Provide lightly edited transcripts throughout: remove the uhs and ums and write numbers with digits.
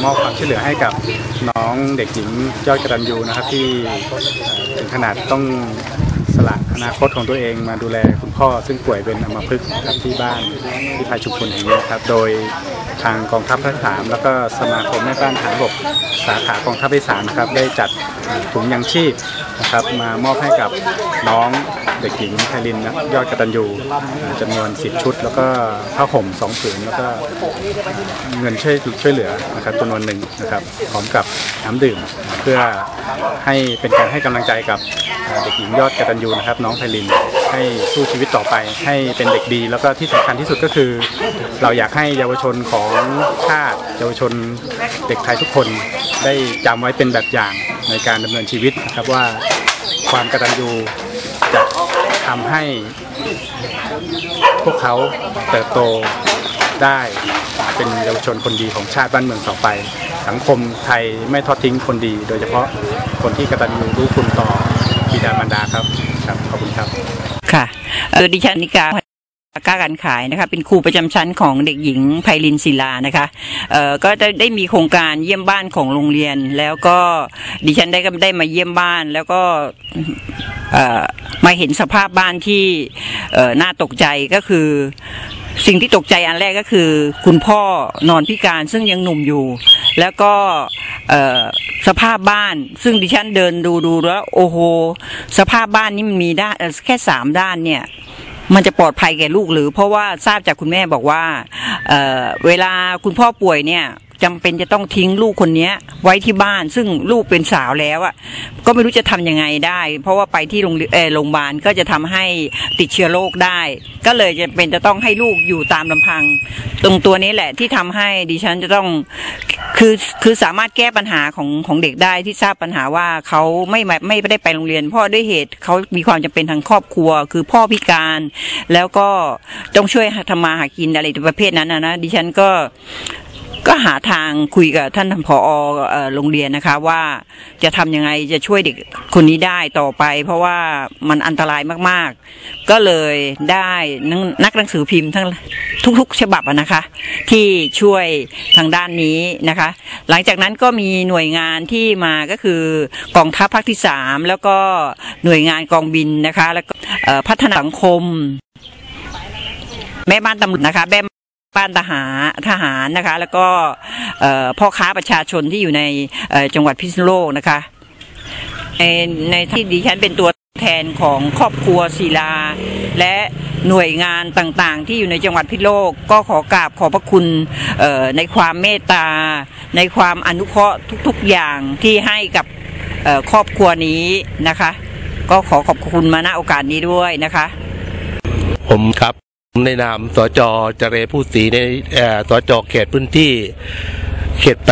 มอบความช่วยเหลือให้กับน้องเด็กหญิงยอดกตัญญูนะครับที่ถึงขนาดต้องสละอนาคตของตัวเองมาดูแลคุณพ่อซึ่งป่วยเป็นอัมพฤกษ์ครับที่บ้านที่ภายชุมชนแห่งนี้ครับโดยทางกองทัพภาค3แล้วก็สมาคมแม่บ้านฐานบกสาขากองทัพภาค3นะครับได้จัดถุงยังชีพนะครับมามอบให้กับน้องเด็กหญิงไพลินยอดกตัญญูจำนวน10 ชุดแล้วก็ผ้าห่ม2 ผืนแล้วก็เงินช่วยเหลือนะครับจำนวนหนึ่งนะครับพร้อมกับน้ำดื่มเพื่อให้เป็นการให้กำลังใจกับเด็กหญิงยอดกตัญญูนะครับน้องไพลินให้สู้ชีวิตต่อไปให้เป็นเด็กดีแล้วก็ที่สำคัญที่สุดก็คือเราอยากให้เยาวชนของชาติเยาวชนเด็กไทยทุกคนได้จำไว้เป็นแบบอย่างในการดำเนินชีวิตนะครับว่าความกตัญญูจะทำให้พวกเขาเติบโตได้เป็นเยาวชนคนดีของชาติบ้านเมืองต่อไปสังคมไทยไม่ทอดทิ้งคนดีโดยเฉพาะคนที่กตัญญูรู้คุณต่อบิดามารดาครับขอบคุณครับค่ะดิฉันนิกาการขายนะคะเป็นครูประจำชั้นของเด็กหญิงไพลินศิลานะคะก็ได้มีโครงการเยี่ยมบ้านของโรงเรียนแล้วก็ดิฉันได้มาเยี่ยมบ้านแล้วก็มาเห็นสภาพบ้านที่น่าตกใจก็คือสิ่งที่ตกใจอันแรกก็คือคุณพ่อนอนพิการซึ่งยังหนุ่มอยู่แล้วก็สภาพบ้านซึ่งดิฉันเดินดูแล้วโอ้โหสภาพบ้านนี้มันมีด้านแค่3 ด้านเนี่ยมันจะปลอดภัยแก่ลูกหรือเพราะว่าทราบจากคุณแม่บอกว่าเวลาคุณพ่อป่วยเนี่ยจำเป็นจะต้องทิ้งลูกคนนี้ไว้ที่บ้านซึ่งลูกเป็นสาวแล้วอ่ะก็ไม่รู้จะทำยังไงได้เพราะว่าไปที่โรงพยาบาลก็จะทำให้ติดเชื้อโรคได้ก็เลยจะเป็นจะต้องให้ลูกอยู่ตามลำพังตรงตัวนี้แหละที่ทำให้ดิฉันจะต้องคือสามารถแก้ปัญหาของเด็กได้ที่ทราบปัญหาว่าเขาไม่ได้ไปโรงเรียนเพราะด้วยเหตุเขามีความจำเป็นทางครอบครัวคือพ่อพิการแล้วก็ต้องช่วยทำมาหากินอะไรประเภทนั้นนะดิฉันก็หาทางคุยกับท่านผอ.โรงเรียนนะคะว่าจะทำยังไงจะช่วยเด็กคนนี้ได้ต่อไปเพราะว่ามันอันตรายมากๆก็เลยได้นักหนังสือพิมพ์ทั้งทุกฉบับนะคะที่ช่วยทางด้านนี้นะคะหลังจากนั้นก็มีหน่วยงานที่มาก็คือกองทัพภาคที่3แล้วก็หน่วยงานกองบินนะคะแล้วก็พัฒนาสังคมแม่บ้านตำรวจนะคะบ้านทหารนะคะแล้วก็พ่อค้าประชาชนที่อยู่ในจังหวัดพิษณุโลกนะคะในที่ดิฉันเป็นตัวแทนของครอบครัวศิลาและหน่วยงานต่างๆที่อยู่ในจังหวัดพิษณุโลกก็ขอกราบขอบพระคุณในความเมตตาในความอนุเคราะห์ทุกๆอย่างที่ให้กับครอบครัวนี้นะคะก็ขอบคุณมาณโอกาสนี้ด้วยนะคะผมครับในนามสจ.เจริญผู้ศรีในสจ.เขตพื้นที่เขต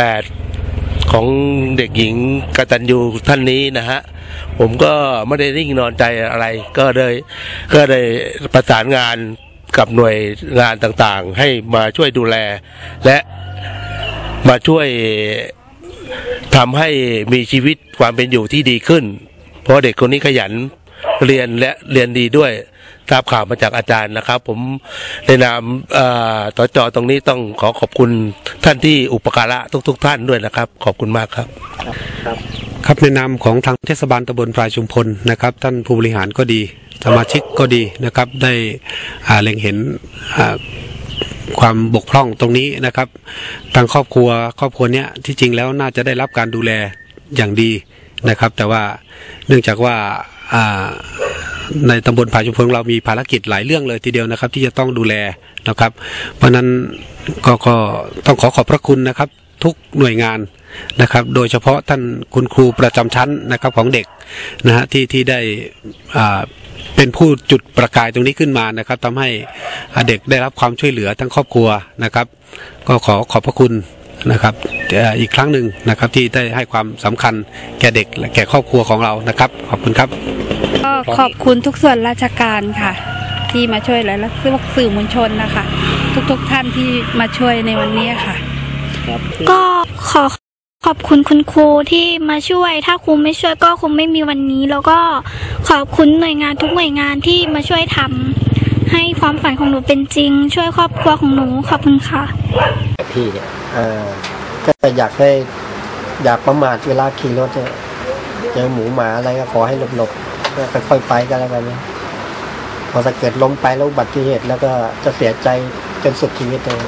8ของเด็กหญิงกตัญญูท่านนี้นะฮะผมก็ไม่ได้นิ่งนอนใจอะไรก็ได้ประสานงานกับหน่วยงานต่างๆให้มาช่วยดูแลและมาช่วยทำให้มีชีวิตความเป็นอยู่ที่ดีขึ้นเพราะเด็กคนนี้ขยันเรียนและเรียนดีด้วยทราบข่าวมาจากอาจารย์นะครับผมในนามสจ.ตรงนี้ต้องขอขอบคุณท่านที่อุปการะทุกท่านด้วยนะครับขอบคุณมากครับครับในนามของทางเทศบาลตำบลพลายชุมพลนะครับท่านผู้บริหารก็ดีสมาชิกก็ดีนะครับได้เล็งเห็นความบกพร่องตรงนี้นะครับทางครอบครัวนี้ที่จริงแล้วน่าจะได้รับการดูแลอย่างดีนะครับแต่ว่าเนื่องจากว่าในตำบลพลายชุมพลเรามีภารกิจหลายเรื่องเลยทีเดียวนะครับที่จะต้องดูแลนะครับเพราะนั้นก็ต้องขอบพระคุณนะครับทุกหน่วยงานนะครับโดยเฉพาะท่านคุณครูประจำชั้นนะครับของเด็กนะฮะที่ได้เป็นผู้จุดประกายตรงนี้ขึ้นมานะครับทำให้เด็กได้รับความช่วยเหลือทั้งครอบครัวนะครับก็ขอบพระคุณนะครับอีกครั้งหนึ่งนะครับที่ได้ให้ความสำคัญแก่เด็กและแก่ครอบครัวของเรานะครับขอบคุณครับก็ขอบคุณทุกส่วนราชการค่ะที่มาช่วยและสื่อมวลชนนะคะทุกท่านที่มาช่วยในวันนี้ค่ะก็ขอบคุณคุณครูที่มาช่วยถ้าครูไม่ช่วยก็คงไม่มีวันนี้แล้วก็ขอบคุณหน่วยงานทุกหน่วยงานที่มาช่วยทำให้ความฝันของหนูเป็นจริงช่วยครอบครัวของหนูขอบคุณค่ะพี่เนี่ยก็อยากประมาทเวลาขี่รถเนี่ยเจอหมูหมาอะไรก็ขอให้หลบๆก็ค่อยๆไปก็แล้วกันนะพอถ้าเกิดล้มไปแล้วอุบัติเหตุแล้วก็จะเสียใจจนสุดชีวิตเลย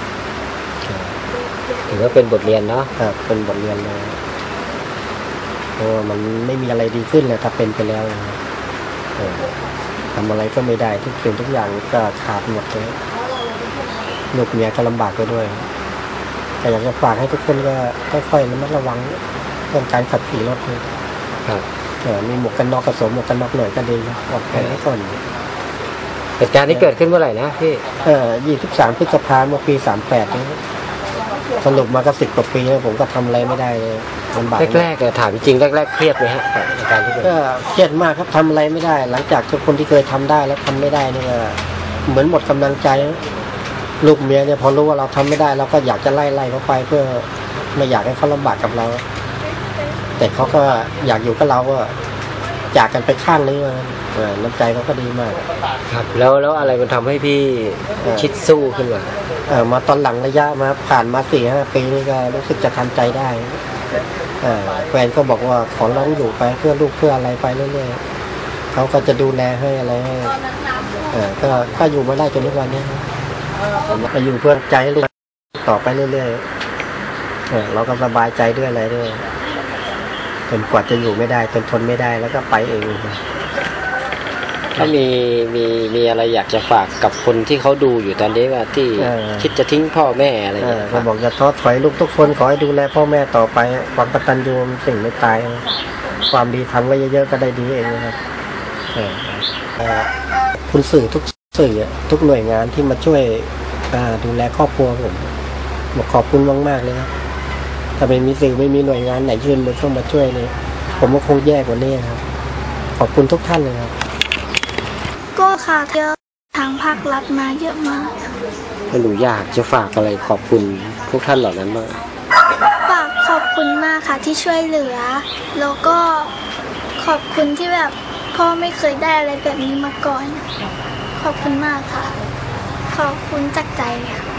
ถือว่าเป็นบทเรียนเนาะครับเป็นบทเรียนเลยเพราะว่ามันไม่มีอะไรดีขึ้นเลยถ้าเป็นไปแล้วทำอะไรก็ไม่ได้ทุกสิ่งทุกอย่างก็ขาดหมดเลยลูกเมียก็ลำบากไปด้วยแต่อยากจะฝากให้ทุกคนก็ค่อยๆระมัดระวังเรื่องการขับขี่รถครับมีหมวกกันน็อกผสมหมวกกันน็อกหน่อยก็ดีนะปลอดภัยไว้ก่อนเหตุการณ์นี้เกิดขึ้นเมื่อไหร่นะพี่23 พฤษภาคมเมื่อปี 38นี่สรุปมาก็10 กว่าปีแล้วผมก็ทำอะไรไม่ได้เลยลำบากแรกๆถามจริงแรกๆเครียดไหมฮะในการที่ก็เครียดมากครับทำอะไรไม่ได้หลังจากทุกคนที่เคยทำได้แล้วทำไม่ได้นี่ก็เหมือนหมดกำลังใจลูกเมียเนี่ยพอรู้ว่าเราทำไม่ได้เราก็อยากจะไล่เขาไปเพื่อไม่อยากให้เขาลำบากกับเราแต่เขาก็อยากอยู่กับเราก็จากกันไปข้างนึงน้ำใจเขาก็ดีมากครับแล้วอะไรมันทำให้พี่คิดสู้ขึ้นมาตอนหลังระยะมาผ่านมา 4-5 ปีนี่ก็รู้สึกจะทำใจได้แฟนก็บอกว่าขอร้องอยู่ไปเพื่อลูกเพื่ออะไรไปเรื่อยๆเขาก็จะดูแลให้อะไรให้ก็อยู่มาได้จนทุกวันนี้ผมก็อยู่เพื่อใจให้ลูกต่อไปเรื่อยๆเราก็สบายใจด้วยอะไรด้วยจนกว่าจะอยู่ไม่ได้จนทนไม่ได้แล้วก็ไปเองถ้ามีอะไรอยากจะฝากกับคนที่เขาดูอยู่ตอนนี้ว่าที่คิดจะทิ้งพ่อแม่อะไรอย่างเงี้ยเขาบอกอย่าท้อถอยลูกทุกคนขอให้ดูแลพ่อแม่ต่อไปความกตัญญูสิ่งไม่ตายความดีทำไว้เยอะๆก็ได้ดีเองนะครับคุณสื่อทุกหน่วยงานที่มาช่วยดูแลครอบครัวผมบอกขอบคุณมากๆเลยครับถ้าไม่มีสื่อไม่มีหน่วยงานไหนยื่นมือเข้ามาช่วยเนี่ยผมก็คงแย่กว่านี้ครับขอบคุณทุกท่านเลยครับก็ค่ะเยอะทางภาครัฐมาเยอะมากหนูอยากจะฝากอะไรขอบคุณทุกท่านเหล่านั้นมากฝากขอบคุณมากค่ะที่ช่วยเหลือแล้วก็ขอบคุณที่แบบพ่อไม่เคยได้อะไรแบบนี้มาก่อนขอบคุณมากค่ะขอบคุณจากใจค่ะ